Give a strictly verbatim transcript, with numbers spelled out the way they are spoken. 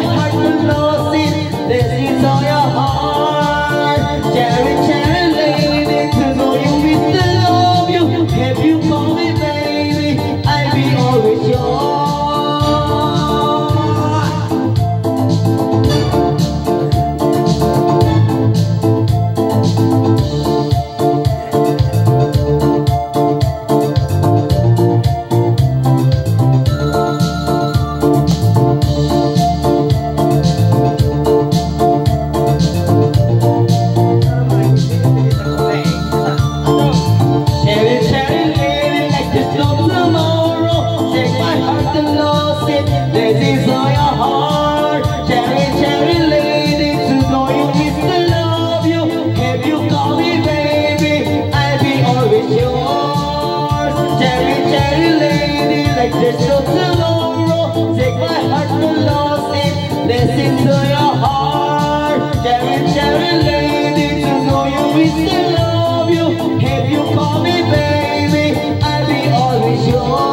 heart will lose it. This is all your heart. Cherry, cherry lady, to know you is to love you. If you call me baby, I'll be always yours. This is all your heart. Cherry, cherry lady, to know you is to love you. If you call me baby, I'll be always yours. Cherry, cherry lady, like there's no tomorrow. Take my heart to lose it. Listen to your heart. Cherry, cherry lady, to know you is to love you. If you call me baby, I'll be always yours.